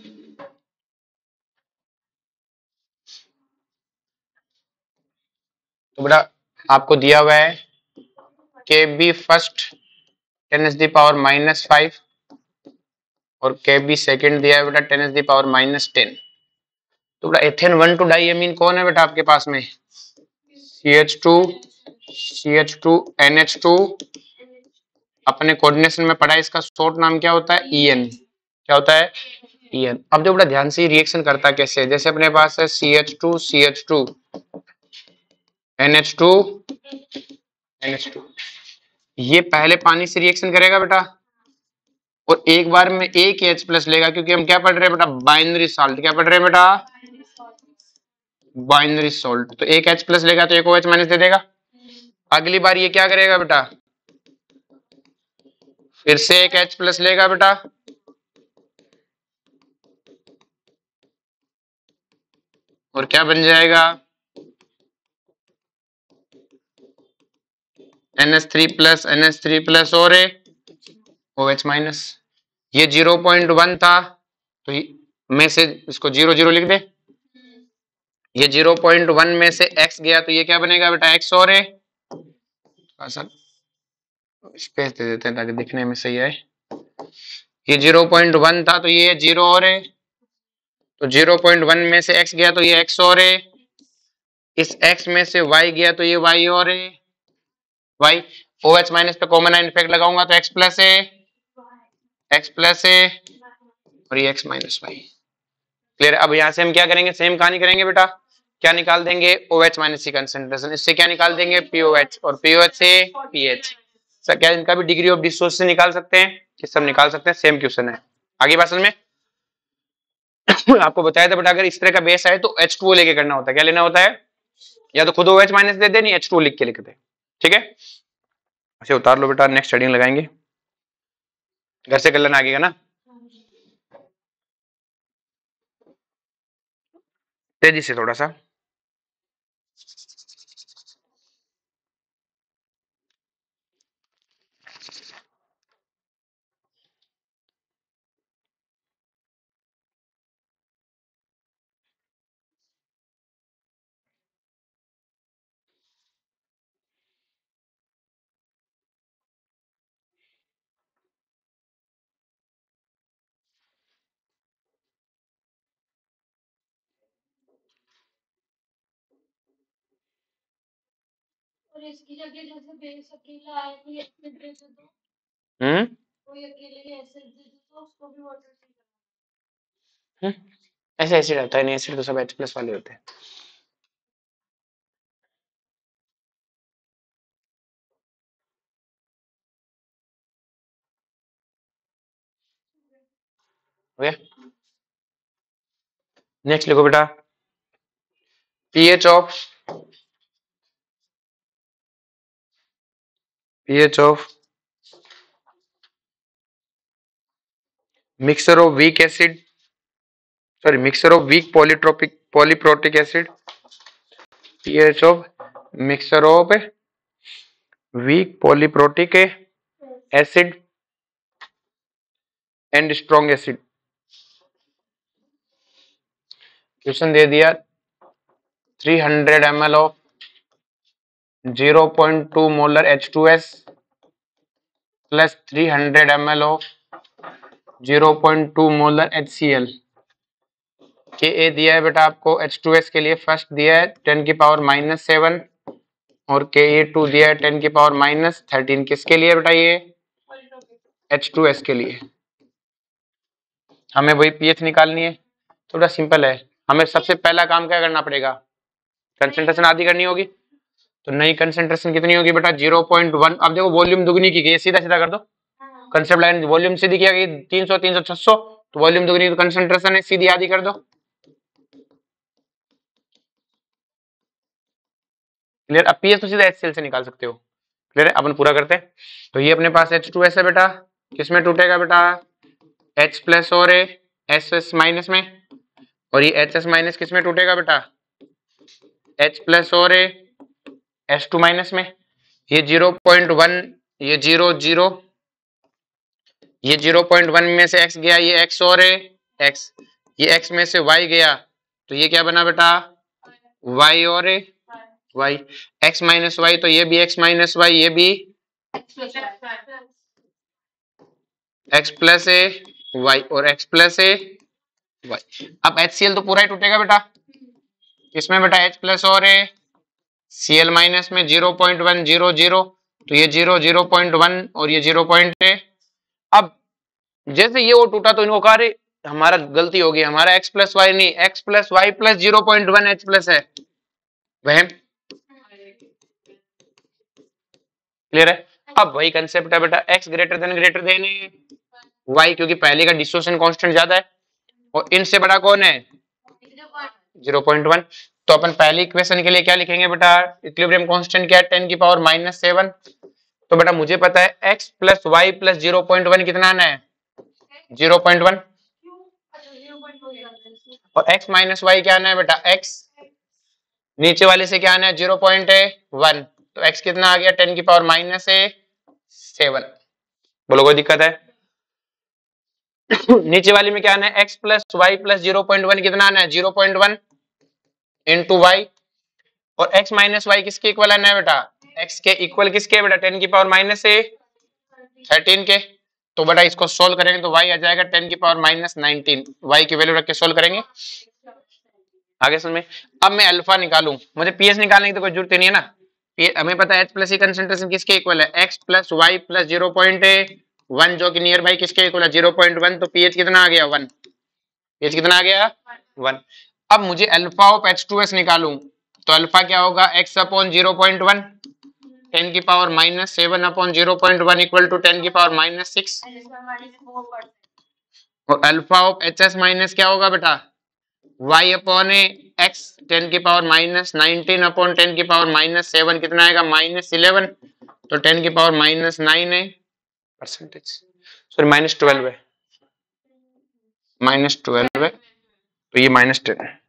तो बेटा आपको दिया हुआ है K b first ten as the power minus five और के बी सेकेंड दिया है बेटा ten as the power minus ten. तो बेटा एथेन वन टू डाइएमीन कौन है बेटा आपके पास में C H two C H two N H two. अपने कोऑर्डिनेशन में पढ़ा है इसका शॉर्ट नाम क्या होता है ई एन, क्या होता है ई एन। अब जो बेटा ध्यान से रिएक्शन करता है कैसे, जैसे अपने पास है C H two C H two N H two N H two. ये पहले पानी से रिएक्शन करेगा बेटा और एक बार में एक H प्लस लेगा क्योंकि हम क्या पढ़ रहे हैं बेटा बाइनरी सॉल्ट, क्या पढ़ रहे हैं बेटा बाइनरी सॉल्ट। तो एक H प्लस लेगा तो एक OH माइनस दे देगा। अगली बार ये क्या करेगा बेटा फिर से एक H प्लस लेगा बेटा और क्या बन जाएगा N H three plus N H three plus और OH माइनस। ये जीरो पॉइंट वन था तो में से इसको जीरो जीरो लिख दे। ये जीरो पॉइंट वन में से x गया तो ये क्या बनेगा बेटा x और स्पेस दे देते हैं ताकि दिखने में सही आए। ये जीरो पॉइंट वन था तो ये जीरो और है तो जीरो पॉइंट वन में से x गया तो ये x और है, इस x में से y गया तो ये y और है y। OH माइनस पे कॉमन इफेक्ट लगाऊंगा तो x प्लस है x प्लस है और ये x माइनस वाई। क्लियर। अब यहां से हम क्या करेंगे सेम कहानी करेंगे बेटा, क्या निकाल देंगे OH माइनस की कंसेंट्रेशन, इससे क्या निकाल देंगे पीओएच और पीओएच से पीएच। सर क्या इनका भी डिग्री ऑफ डिसोसिएशन निकाल सकते हैं, कि सब निकाल सकते हैं, सेम क्वेश्चन है। आगे बात समझ में आपको बताया था बेटा अगर इस तरह का बेस आए तो एच टू ओ लेके करना होता है, क्या लेना होता है या तो खुद OH माइनस दे दे नहीं एच टू ओ लिख के लिख दे। ठीक है ऐसे उतार लो बेटा, नेक्स्ट हेडिंग लगाएंगे, घर से कर लेना आगे का ना तेजी से थोड़ा सा। और इसकी जगह जैसे बेस अकेला है कोई एसिड दे दे तो हम्म कोई अकेले एसिड दे दे तो उसको भी वाटर से हम्म, ऐसे एसिड आता है नहीं, एसिड तो सब H प्लस वाले होते हैं। नेक्स्ट लिखो बेटा pH of pH of mixture of weak acid, sorry, mixture of weak polytropic polyprotic acid, pH of mixture of weak polyprotic acid and strong acid. Question दे दिया three hundred ml of zero point two molar H two S plus three hundred ml of zero point two molar HCl. के ए दिया है बेटा आपको H two S के लिए, फर्स्ट दिया है टेन की पावर माइनस सेवन और के ए टू दिया है टेन की पावर माइनस थर्टीन। किसके लिए बेटा? ये H two S के लिए। हमें वही पीएच निकालनी है। थोड़ा सिंपल है, हमें सबसे पहला काम क्या करना पड़ेगा? कंसेंट्रेशन आधी करनी होगी। तो नई कंसेंट्रेशन कितनी होगी बेटा? Zero point one. अब देखो वॉल्यूम दुगनी की गई, सीधा सीधा कर दो। कंसेप्ट लाइन वॉल्यूम सीधी किया गई तीन सौ तीन सौ छह सौ, तो वॉल्यूम दुगनी तो कंसेंट्रेशन है, सीधी आधी कर दो। क्लियर? अब पीएच तो सीधा एचसीएल से निकाल सकते हो। क्लियर है? अपन पूरा करते हैं। तो ये अपने पास एच टू एस है बेटा, किसमें टूटेगा बेटा? H प्लस और एस एस माइनस में, और ये एच एस माइनस किसमें टूटेगा बेटा? H प्लस और एस टू माइनस में। ये ज़ीरो पॉइंट वन, ये जीरो जीरो, ये ज़ीरो पॉइंट वन में से x गया, ये x और x, ये x में से y गया, तो ये क्या बना बेटा? y और y, x माइनस वाई, तो ये भी x माइनस वाई, ये भी x प्लस ए वाई और x प्लस ए वाई। अब HCl तो पूरा ही टूटेगा बेटा, किसमें बेटा? H प्लस और ए Cl माइनस में zero point one zero zero, तो ये ज़ीरो ज़ीरो पॉइंट वन और ये ज़ीरो पॉइंट ए। अब जैसे ये वो टूटा तो इनको कहा रे हमारा गलती होगी, हमारा x प्लस वाई नहीं, x plus y plus zero point one H plus है वह। क्लियर है? अब वही कंसेप्ट है बेटा, x greater than greater than y, क्योंकि पहले का डिसोसिएशन कांस्टेंट ज्यादा है और इनसे बड़ा कौन है? Zero point one. तो अपन पहली इक्वेशन के लिए क्या लिखेंगे बेटा? इक्विलिब्रियम कांस्टेंट क्या है? टेन की पावर माइनस सेवन। तो बेटा मुझे पता है x plus y plus zero point one कितना आना है? Zero point one. और x माइनस वाई क्या आना है बेटा? x नीचे वाले से क्या आना है? Zero point one. तो x कितना आ गया? टेन की पावर माइनस सेवन। बोलो कोई दिक्कत है? नीचे वाली में क्या आना है? x plus y plus zero point one कितना आना है? Zero point one into y, और x माइनस वाई किसके इक्वल आना है बेटा? x के इक्वल किसके बेटा? टेन की पावर माइनस थर्टीन के। तो बेटा इसको सोल्व करेंगे तो y आ जाएगा टेन की पावर माइनस नाइनटीन। y की वैल्यू रख के सोल्व करेंगे। आगे समझ में? अब मैं अल्फा निकालूं, मुझे पीएच निकालने की तो कोई जरूरत नहीं है ना। हमें पता है H प्लस की कंसेंट्रेशन किसके इक्वल है? x plus y plus zero point one, जो कि नियर बाई किसके इक्वल है? Zero point one. तो पीएच कितना आ गया? वन। पीएच कितना आ गया? वन। अब मुझे alpha of H two S निकालूं, तो अल्फा क्या होगा? x upon zero point one, ten की power minus seven upon zero point one equal to ten की पावर माइनस सिक्स। और alpha of H S minus क्या होगा बेटा? y अपॉन x, टेन की power minus nineteen upon ten की पावर माइनस सेवन कितना आएगा? Minus eleven. तो टेन की पावर माइनस नाइन है परसेंटेज, सॉरी माइनस ट्वेल्व है, माइनस ट्वेल्व है, तो ये माइनस टेन है।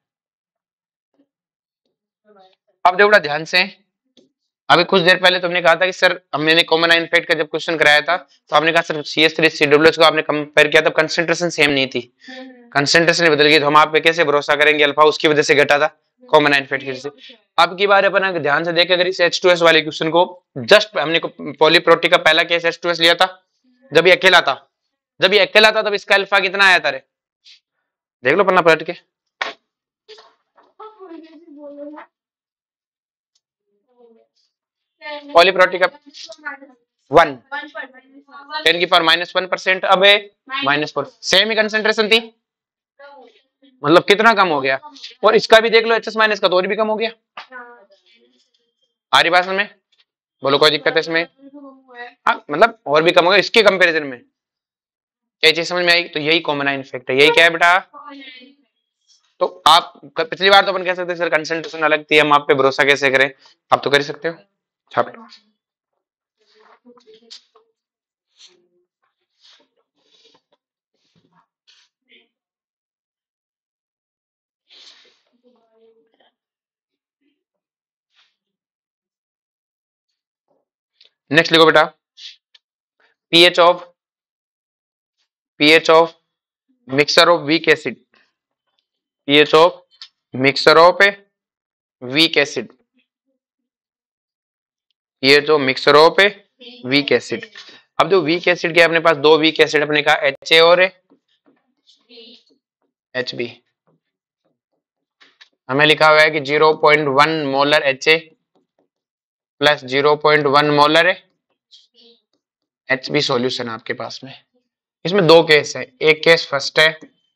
अब देखो ध्यान से, अभी कुछ देर पहले तुमने कहा था कि सर मैंने कॉमन आयन फेट का जब क्वेश्चन कराया था तो आपने कहा sir C H three C W H को आपने कंपेयर किया, तब कंसेंट्रेशन सेम नहीं थी, कंसेंट्रेशन बदल गई, तो हम आप पे कैसे भरोसा करेंगे? अल्फा उसकी वजह से घटा था, कॉमन आयन फेट की वजह से। अब की बार अपन ध्यान से देखें, अगर इस H टू S वाले क्वेश्चन को जस्ट हमने पॉलीप्रोटी का पहला केस H टू S लिया था, जब ये अकेला था, जब ये अकेला था तब इसका अल्फा कितना आया था रे? देख लो पन्ना पलट के। पॉलीप्रोटी का वन, टेन की पावर माइनस वन परसेंट, अब माइनस फोर, सेम ही कंसेंट्रेशन थी, मतलब कितना कम हो गया। और इसका भी देख लो एच एस माइनस का, तो और भी कम हो गया। आ रही बात में? बोलो कोई दिक्कत है इसमें? हाँ, मतलब और भी कम हो गया इसके कंपैरिजन में। क्या चीज समझ में आई? तो यही कॉमन आयन इफेक्ट है। यही क्या है बेटा? तो आप पिछली बार तो अपन कह सकते सर कंसेंट्रेशन अलग थी, हम आप पे भरोसा कैसे करें? आप तो कर ही सकते हो, छाप लो। नेक्स्ट लिखो बेटा, pH of pH of mixture of weak acid, pH of mixture of weak acid, pH of mixture of weak acid. अब जो वीक एसिड के अपने पास दो वीक एसिड अपने कहा एच ए और एच बी। हमें लिखा हुआ है कि zero point one molar H A plus zero point one molar H B solution आपके पास में। इसमें दो केस है, एक केस फर्स्ट है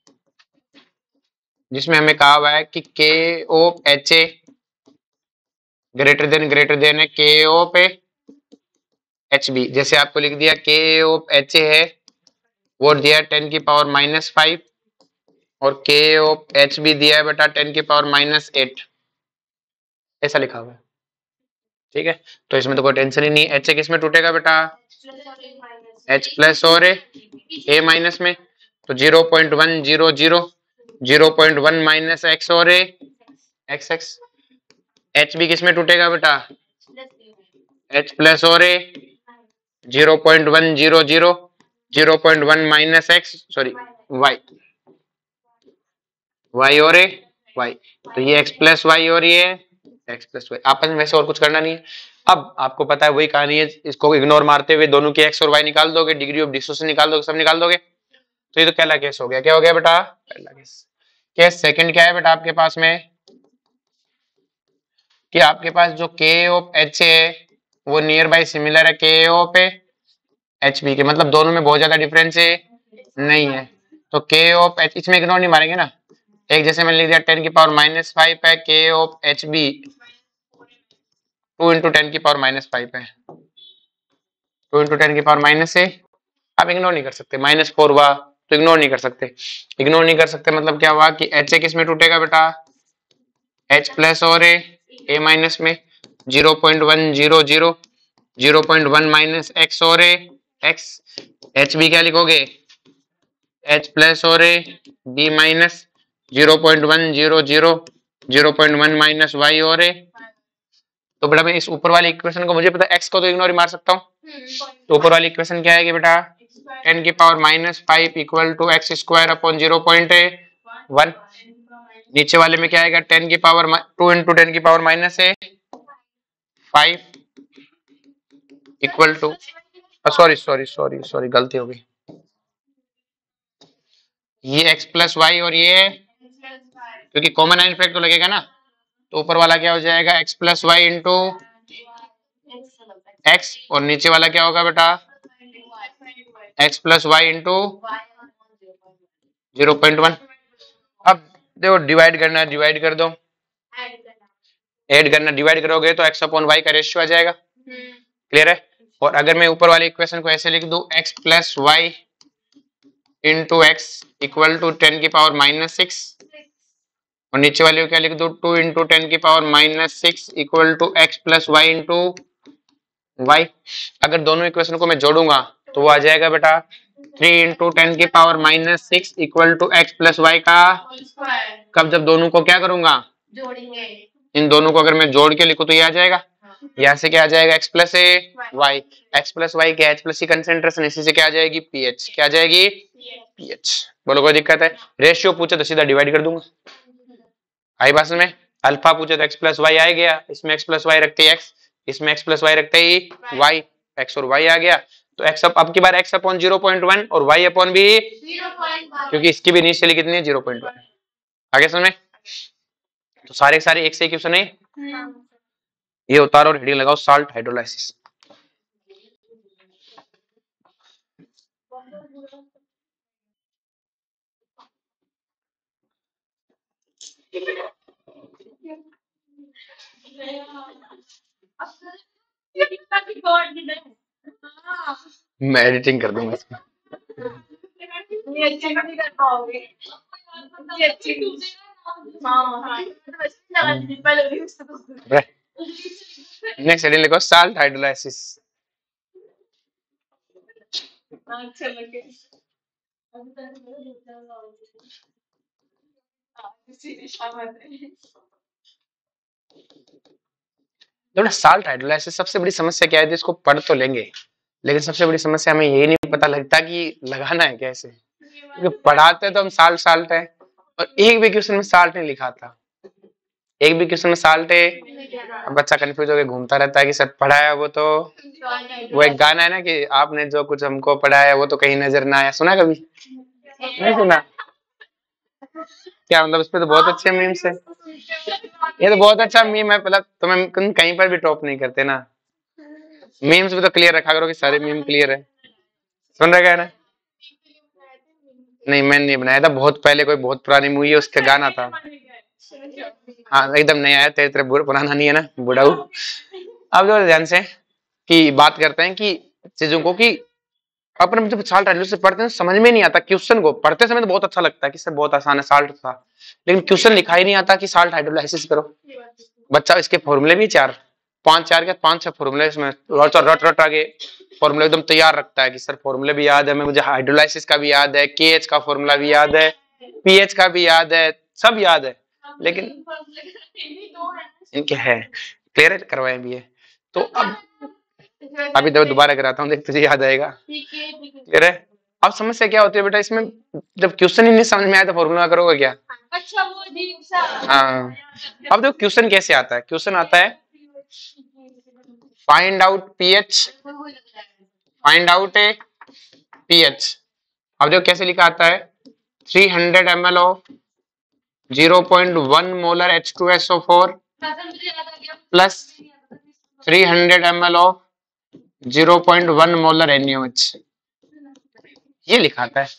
जिसमें हमें कहा हुआ है कि K O H A greater than greater than है के ओ पे एच बी। जैसे आपको लिख दिया के ओ एच ए है वो दिया टेन की पावर माइनस फाइव और के ओ एच बी दिया है बेटा टेन की पावर माइनस एट, ऐसा लिखा हुआ है। ठीक है, तो इसमें तो कोई टेंशन ही नहीं। एच ए किस में टूटेगा बेटा, एच प्लस और ए माइनस में, तो zero point one zero zero zero point one minus x और एक्स एक्स। एच बी किस में टूटेगा बेटा, एच प्लस और A zero point one zero zero zero point one minus x sorry y y और ए वाई, तो ये एक्स प्लस वाई और ये एक्स प्लस वाई। आपस में वैसे और कुछ करना नहीं है। अब आपको पता है वही कहानी है, इसको इग्नोर मारते हुए दोनों के एक्स और वाई निकाल दोगे, डिग्री ऑफ डिसोसिएशन निकाल दोगे, सब निकाल दोगे। तो ये तो पहला केस हो गया। क्या हो गया बेटा, पहला केस। केस सेकंड क्या है बेटा आपके पास में, कि आपके पास जो के ऑफ एच है वो नियर बाय सिमिलर है के ऑफ एच बी के, मतलब दोनों में बहुत ज्यादा डिफरेंस है नहीं है। तो के ऑफ एच, इसमें इग्नोर नहीं मारेंगे ना, एक जैसे मैंने लिख दिया टेन की पावर माइनस फाइव है K of H B two into ten की पावर माइनस फाइव है, टू इंटू टेन की पावर माइनस से आप इग्नोर नहीं कर सकते, माइनस फोर हुआ तो इग्नोर नहीं कर सकते। इग्नोर नहीं कर सकते मतलब क्या हुआ कि एच ए किस में टूटेगा बेटा, एच प्लस और ए ए माइनस में, zero point one zero zero zero point one minus x और ए एक्स। एच बी क्या लिखोगे, एच प्लस और A B minus zero point one zero zero zero point one minus y और ए। तो बेटा मैं इस ऊपर वाली इक्वेशन को, मुझे पता है एक्स को तो इग्नोर ही मार सकता हूँ, तो ऊपर वाली इक्वेशन क्या है बेटा, टेन की power minus five equal to x square upon zero point one. नीचे वाले में क्या आएगा, टेन की पावर टू इंटू टेन की पावर माइनस है five equal to, sorry sorry sorry sorry गलती हो गई, ये एक्स प्लस वाई और ये क्योंकि कॉमन आइन फैक्टर लगेगा ना, तो ऊपर वाला क्या हो जाएगा x plus y into x और नीचे वाला क्या होगा बेटा x plus y into zero point one. अब देखो डिवाइड करना है, डिवाइड कर दो, ऐड करना, डिवाइड करोगे तो एक्स अपॉन वाई का रेशियो आ जाएगा। क्लियर है। और अगर मैं ऊपर वाली इक्वेशन को ऐसे लिख दूं x plus y into x equal to ten की पावर माइनस सिक्स और नीचे वाले को क्या लिख दो टू इंटू टेन की power minus six equal to x plus y into y. अगर दोनों इक्वेशन को मैं जोड़ूंगा तो वो आ जाएगा बेटा थ्री इंटू टेन की power minus six equal to x plus y का, कब जब दोनों को क्या करूंगा जोड़ेंगे, इन दोनों को अगर मैं जोड़ के लिखूं तो ये आ जाएगा, यहाँ से क्या आ जाएगा एक्स प्लस ए वाई, एक्स प्लस वाई क्या एच प्लस की कंसेंट्रेशन, इसी से क्या आ जाएगी पीएच, क्या आ जाएगी पीएच। बोलो कोई दिक्कत है, रेशियो पूछे तो सीधा डिवाइड कर दूंगा। आई बात में, अल्फा पूछे तो एक्स प्लस वाई आ गया, इसमें एक्स प्लस वाई रखते ही एक्स, इसमें एक्स प्लस वाई रखते ही वाई, एक्स और वाई आ गया। तो एक्स अप अब की बार x upon zero point one और वाई अपॉन भी जीरो पॉइंट वन, क्योंकि इसकी भी इनिशियली कितनी है जीरो पॉइंट वन। आगे समझ में, तो सारे सारे एक से क्वेश्चन है ये उतारो और हेडिंग लगाओ साल्ट हाइड्रोलाइसिस। मैं एडिटिंग कर दूंगा इसमें। नेक्स्ट हेडिंग लिखो साल्ट हाइड्रोलाइसिस। तो साल्ट हाइड्रोलाइसिस सबसे बड़ी समस्या क्या है, इसको पढ़ तो लेंगे लेकिन सबसे बड़ी समस्या हमें यही नहीं पता लगता कि लगाना है कैसे, क्योंकि पढ़ाते तो हम साल्ट साल्ट है और एक भी क्वेश्चन में साल्ट नहीं लिखा था, एक भी क्वेश्चन में साल्ट है। अब बच्चा कंफ्यूज होकर घूमता रहता है कि सर पढ़ाया वो तो, वो एक गाना है ना कि आपने जो कुछ हमको पढ़ाया वो तो कहीं नजर ना आया, सुना कभी? नहीं सुना? क्या मतलब उस पर तो बहुत अच्छे मीम्स है, ये तो बहुत अच्छा मीम है, मतलब तुम्हें कहीं पर भी टॉप नहीं करते ना, मीम्स भी तो क्लियर रखा करो कि सारे मीम क्लियर है। सुन रहे क्या ना? नहीं मैंने नहीं बनाया था, बहुत पहले कोई बहुत पुरानी मूवी है उसका गाना था। हाँ एकदम नहीं आया, तेरे तेरे पुराना नहीं है ना बुढ़ाऊ। अब जो ध्यान से कि बात करते हैं कि चीजों को कि अपन जब साल्ट हाइड्रोलाइसिस से पढ़ते हैं समझ में नहीं आता, क्वेश्चन को पढ़ते समय तो बहुत अच्छा लगता है कि सर बहुत आसान है साल्ट था, लेकिन क्वेश्चन लिखा ही नहीं आता कि साल्ट हाइड्रोलाइसिस करो। बच्चा इसके फॉर्मूले भी चार पांच चार के पांच छह फॉर्मूले इसमें रट रट रट आगे फॉर्मूला एकदम तैयार रखता है कि सर फॉर्मूले भी याद है, मुझे हाइड्रोलाइसिस का भी याद है, केएच का फॉर्मूला भी याद है, पीएच का भी याद है, सब याद है, लेकिन इनके है क्लियर करवाए भी है। तो अब अभी तो दोबारा कराता हूँ, देख तुझे याद आएगा। क्लियर है? अब समस्या क्या होती है बेटा, इसमें जब क्वेश्चन ही नहीं समझ में आया तो फॉर्मूला करोगे क्या? अच्छा वो हाँ। अब देखो क्वेश्चन कैसे आता है, क्वेश्चन आता है find out pH, find out a pH. अब देखो कैसे लिखा आता है, three hundred M L of zero point one molar H two S O four plus three hundred M L of zero point one molar N U H, ये लिखा आता है।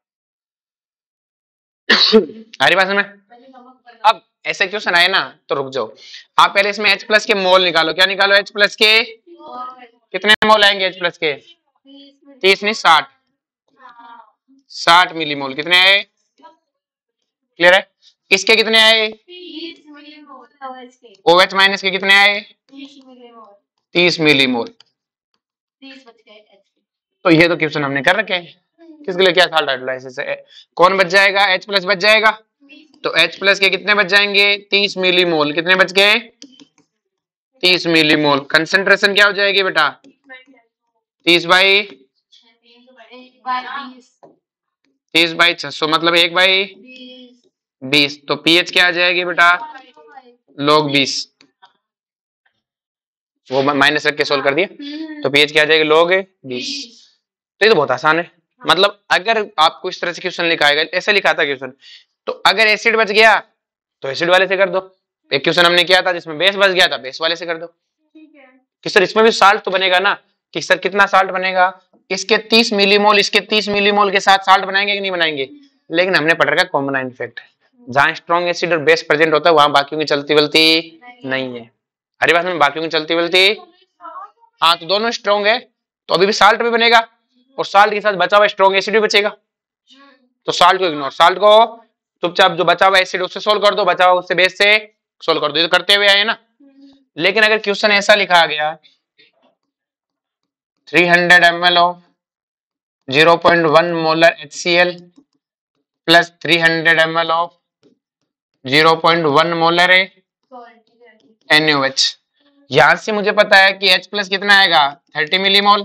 हमारी बात में अब ऐसे क्वेश्चन आए ना तो रुक जाओ, आप पहले इसमें H प्लस के मोल निकालो। क्या निकालो? H प्लस के कितने मोल आएंगे? H प्लस के तीस नहीं साठ, साठ मिलीमोल कितने आए? क्लियर है? इसके कितने आए? OH माइनस के कितने आए? तीस मिलीमोल। तो ये तो क्वेश्चन हमने कर रखे हैं, किसके लिए? क्या साल्ट हाइड्रोलाइसिस है, कौन बच जाएगा? H प्लस बच जाएगा, तो H प्लस के कितने बच जाएंगे? तीस मिलीमोल। कितने बच गए? तीस मिलीमोल। कंसंट्रेशन क्या हो जाएगी बेटा? तीस बाई तीस बाई छह सौ मतलब एक बाई बीस। तो पीएच क्या आ जाएगी बेटा? लॉग बीस। वो माइनस रख के सोल्व कर दिया, तो पीएच क्या आ जाएगी? लॉग बीस। तो ये तो बहुत आसान है, मतलब अगर आपको इस तरह से क्वेश्चन लिखाएगा, ऐसे लिखा था क्वेश्चन, तो अगर एसिड बच गया तो एसिड वाले से कर दो। एक क्वेश्चन हमने किया था जिसमें बेस बच गया था, बेस वाले से कर दो। कि सर इसमें भी साल्ट तो बनेगा ना, कि सर कितना साल्ट बनेगा? इसके तीस मिलीमोल इसके तीस मिलीमोल के साथ साल्ट बनाएंगे कि नहीं बनाएंगे? लेकिन हमने पढ़ रखा कॉम्बिनाइन इफेक्ट है, जहां स्ट्रॉन्ग एसिड और बेस प्रेजेंट होता है वहां बाकियों की चलती बलती नहीं है। हरी बात में बाकियों की चलती बलती, हाँ तो दोनों स्ट्रॉन्ग है, तो अभी भी साल्ट भी बनेगा और साल्ट के साथ बचा हुआ स्ट्रॉन्ग एसिड भी बचेगा। तो साल्ट को इग्नोर, साल्ट को चुपचाप जो बचा हुआ एसिड उससे सोल्व कर दो, बचा हुआ उससे बेस से सोल्व कर दो, ये तो करते हुए आए ना। लेकिन अगर क्वेश्चन ऐसा लिखा गया three hundred M L of zero point one molar H C L plus three hundred M L of zero point one molar N U H, यहां से मुझे पता है कि H प्लस कितना आएगा? थर्टी मिलीमोल,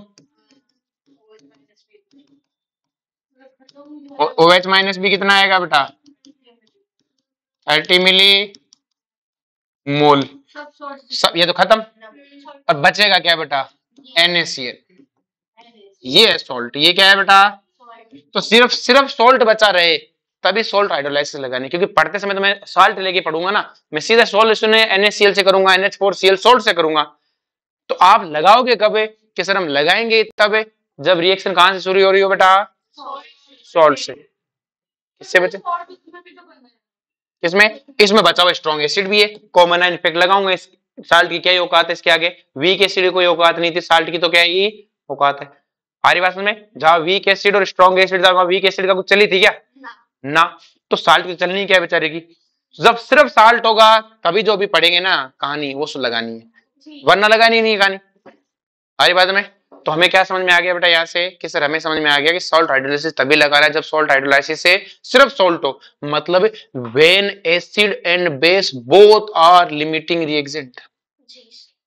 OH माइनस भी कितना आएगा बेटा? Thirty milli mole. सब ये तो खत्म, और बचेगा क्या बेटा? NaCl। ये है सॉल्ट, ये क्या है बेटा? तो सिर्फ सिर्फ सॉल्ट बचा रहे तभी सॉल्ट हाइड्रोलाइसिस लगानी, क्योंकि पढ़ते समय तो मैं सॉल्ट लेके पढ़ूंगा ना, मैं सीधा सॉल्यूशन NaCl से करूंगा, N H four C L salt से करूंगा। तो आप लगाओगे कब कि सर हम लगाएंगे तब जब रिएक्शन कहां से शुरू हो रही हो बेटा? सॉल्ट से। किससे बचे? किसमें? इसमें बचा हुआ स्ट्रॉन्ग एसिड भी है, कॉमन आयन इफेक्ट लगाऊंगा। इस साल्ट की क्या औकात है इसके आगे? वीक एसिड की कोई औकात नहीं थी, साल्ट की तो क्या ही औकात है। हमारी बात में जहां वीक एसिड और स्ट्रॉन्ग एसिड था वहां वीक एसिड का कुछ चली थी क्या? ना। तो साल्ट की चलनी क्या बेचारे की? जब सिर्फ साल्ट होगा तभी जो भी पढ़ेंगे ना कहानी वो लगानी है, वरना लगानी नहीं कहानी। हमारी बात में तो हमें क्या समझ में आ गया बेटा यहाँ से कि सर हमें समझ में आ गया कि सॉल्ट हाइड्रोलाइसिस तभी लगा रहा है जब सॉल्ट हाइड्रोलाइसिस से सिर्फ सॉल्ट हो, मतलब when acid and base both are limiting reactant.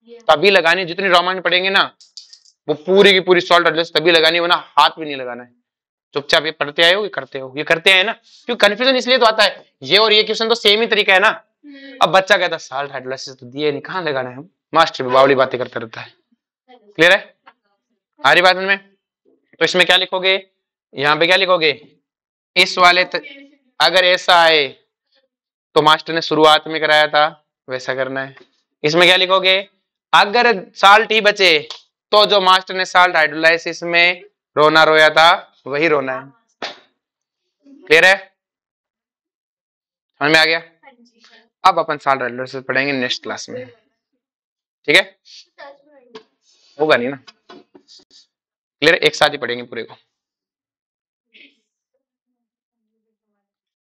तभी लगानी, जितनी रोमांच पढ़ेंगे ना वो पूरी की पूरी सॉल्ट हाइड्रोलाइसिस तभी लगानी, वरना हाथ भी नहीं लगाना है। चुपचाप ये पढ़ते आए हो, ये करते हो, ये करते हैं ना, क्योंकि कंफ्यूजन इसलिए तो आता है, ये और ये क्वेश्चन तो सेम ही तरीका है ना। अब बच्चा कहता है साल्ट हाइड्रोलाइसिस तो दिए नहीं, कहाँ लगाना है, मास्टर भी बावली बातें करता रहता है। क्लियर है, आ रही बात में? तो इसमें क्या लिखोगे, यहाँ पे क्या लिखोगे, इस वाले त... अगर ऐसा आए तो मास्टर ने शुरुआत में कराया था वैसा करना है। इसमें क्या लिखोगे, अगर साल्ट ही बचे तो जो मास्टर ने साल्ट हाइड्रोलाइसिस में रोना रोया था वही रोना है। क्लियर है, समझ में आ गया? अब अपन साल्ट हाइड्रोलाइसिस पढ़ेंगे नेक्स्ट क्लास में, ठीक है? होगा नहीं ना, क्लियर, एक साथ ही पढ़ेंगे पूरे को।